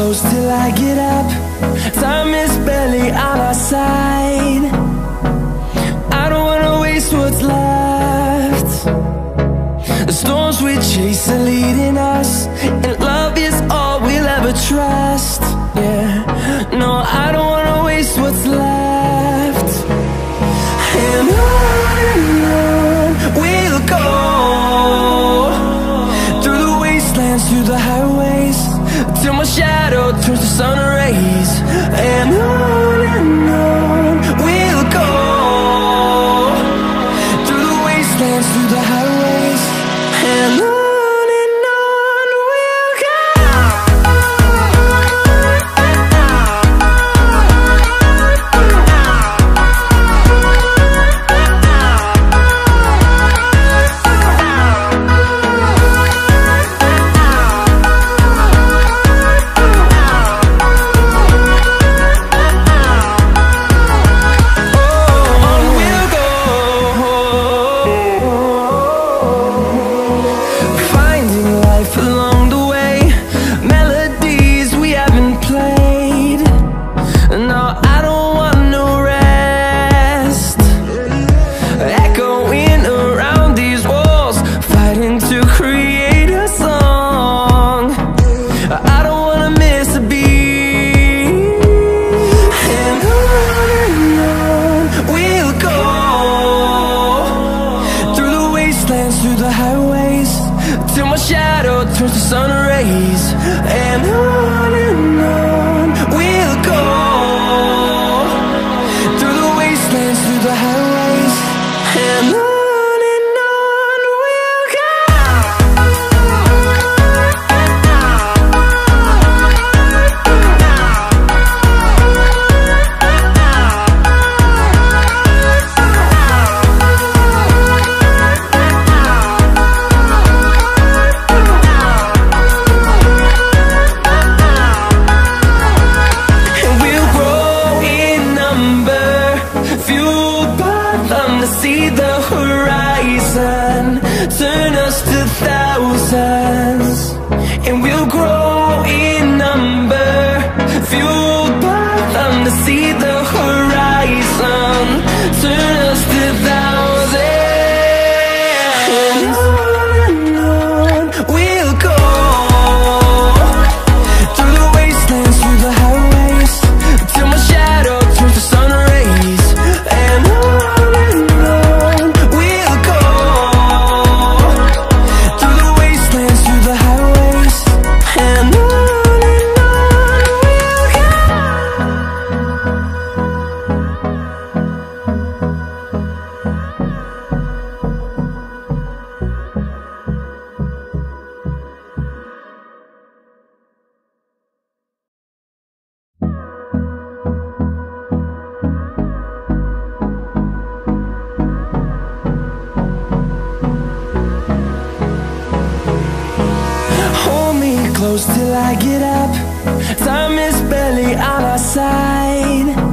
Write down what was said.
close till I get up. Time is barely on our side. I don't wanna waste what's left. The storms we chase are leading us, and love is all we'll ever trust. Yeah, no, I don't wanna waste what's left. And on we'll go, through the wastelands, through the highways, till my shadow turns to sun rays. And on we'll go, through the wastelands, through the highways, and on we'll go. Through the highways, till my shadow turns to sun rays. And on we'll go, through the wastelands, through the highways, and on we'll go. See the horizon, turn us to thousands, and we'll grow in number, fueled by them. To see the horizon, turn us to thousands, and on we'll go, through the wastelands, through the highways, till my shadow turns to sun rays. And close till I get up. Time is barely on our side.